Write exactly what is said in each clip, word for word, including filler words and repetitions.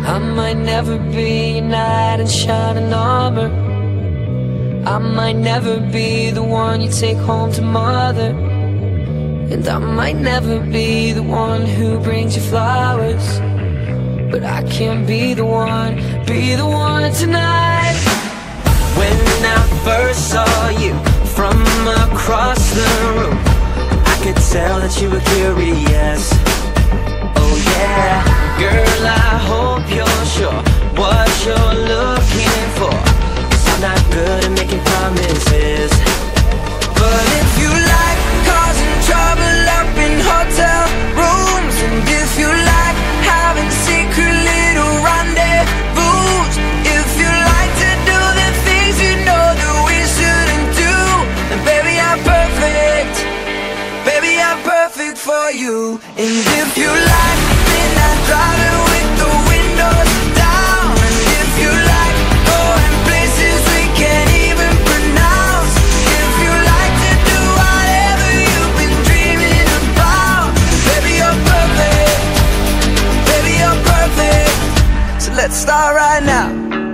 I might never be a knight in shining armor. I might never be the one you take home to mother. And I might never be the one who brings you flowers. But I can't be the one, be the one tonight. When I first saw you from across the room, I could tell that you were curious. Oh yeah, girl, I hope you're sure what you're looking for. 'Cause I'm not good at making promises. But if you like causing trouble up in hotel rooms, and if you like having secret little rendezvous, if you like to do the things you know that we shouldn't do, then baby I'm perfect, baby I'm perfect for you. And if you like midnight driving with the windows down, and if you like going places we can't even pronounce, if you like to do whatever you've been dreaming about, baby you're perfect, baby you're perfect. So let's start right now.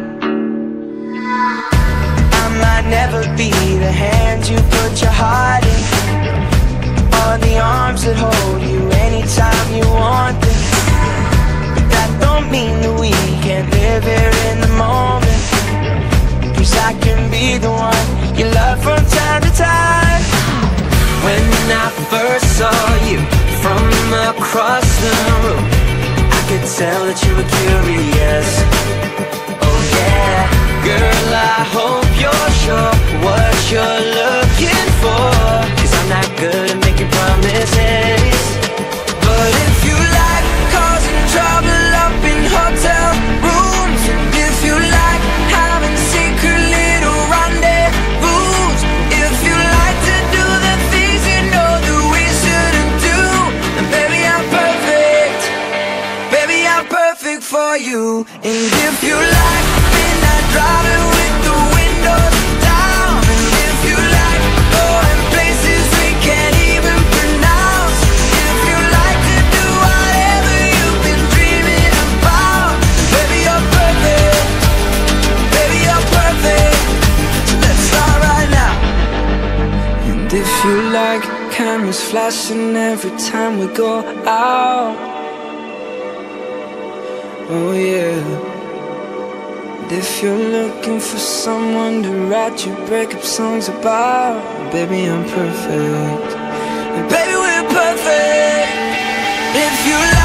I might never be the hand you put your heart in, or the arms that hold you anytime you want them. But that don't mean that we can't live here in the moment. 'Cause I can be the one you love from time to time. When I first saw you from across the room, I could tell that you were curious. Oh yeah, girl, I hope you're sure what you're looking for. 'Cause I'm not good at making promises. But if you like causing trouble up in hotel rooms, and if you like having secret little rendezvous, if you like to do the things you know that we shouldn't do, then baby I'm perfect, baby I'm perfect for you. And if you like midnight driving with the windows down, and if you like going places we can't even pronounce, if you like to do whatever you've been dreaming about, baby you're perfect, baby you're perfect. So let's start right now. And if you like cameras flashing every time we go out, oh yeah. And if you're looking for someone to write your breakup songs about, baby I'm perfect, and baby we're perfect. If you